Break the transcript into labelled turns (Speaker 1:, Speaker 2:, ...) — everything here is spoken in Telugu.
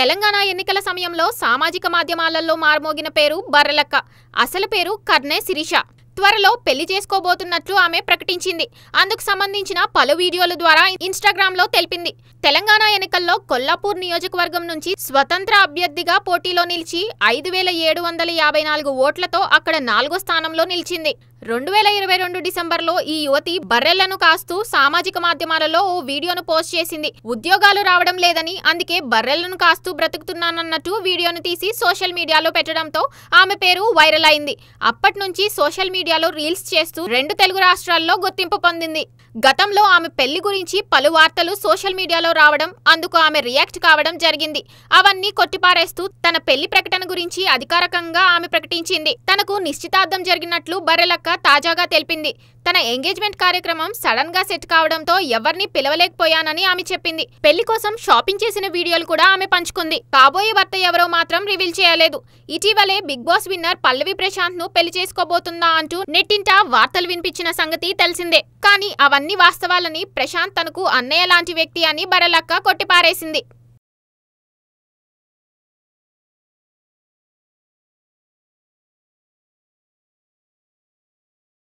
Speaker 1: తెలంగాణ ఎన్నికల సమయంలో సామాజిక మాధ్యమాలలో మార్మోగిన పేరు బర్రెలక్క. అసలు పేరు కర్నె శిరీష. త్వరలో పెళ్లి చేసుకోబోతున్నట్లు ఆమె ప్రకటించింది. అందుకు సంబంధించిన పలు వీడియోల ద్వారా ఇన్‌స్టాగ్రామ్‌లో తెలిపింది. తెలంగాణ ఎన్నికల్లో కొల్లాపూర్ నియోజకవర్గం నుంచి స్వతంత్ర అభ్యర్థిగా పోటీలో నిలిచి 5754 ఓట్లతో అక్కడ 4వ స్థానంలో నిలిచింది. 2022 డిసెంబర్లో ఈ యువతి బర్రెలను కాస్తూ సామాజిక మాధ్యమాలలో ఓ వీడియోను పోస్ట్ చేసింది. ఉద్యోగాలు రావడం లేదని, అందుకే బర్రెలను కాస్తూ బ్రతుకుతున్నానన్నట్టు వీడియోను తీసి సోషల్ మీడియాలో పెట్టడంతో ఆమె పేరు వైరల్ అయింది. అప్పటి నుంచి సోషల్ మీడియాలో రీల్స్ చేస్తూ 2 తెలుగు రాష్ట్రాల్లో గుర్తింపు పొందింది. గతంలో ఆమె పెళ్లి గురించి పలు వార్తలు సోషల్ మీడియాలో రావడం, అందుకు ఆమె రియాక్ట్ కావడం జరిగింది. అవన్నీ కొట్టిపారేస్తూ తన పెళ్లి ప్రకటన గురించి అధికారికంగా ఆమె ప్రకటించింది. తనకు నిశ్చితార్థం జరిగినట్లు బర్రెలక్క తాజాగా తెలిపింది. తన ఎంగేజ్మెంట్ కార్యక్రమం సడన్ గా సెట్ కావడంతో ఎవరిని పిలవలేకపోయానని ఆమె చెప్పింది. పెళ్లి కోసం షాపింగ్ చేసిన వీడియోలు కూడా ఆమె పంచుకుంది. కాబోయే భర్త ఎవరో మాత్రం రివీల్ చేయలేదు. ఇటీవలే Bigg Boss winner Pallavi Prashanth ను పెళ్లి చేసుకోబోతుందా అంటూ నెట్టింట వార్తలు వినిపించిన సంగతి తెలిసిందే. కానీ అవన్నీ వాస్తవాలని, ప్రశాంత్ తనకు అన్నయ్య లాంటి వ్యక్తి అని బర్రెలక్క కొట్టిపారేసింది.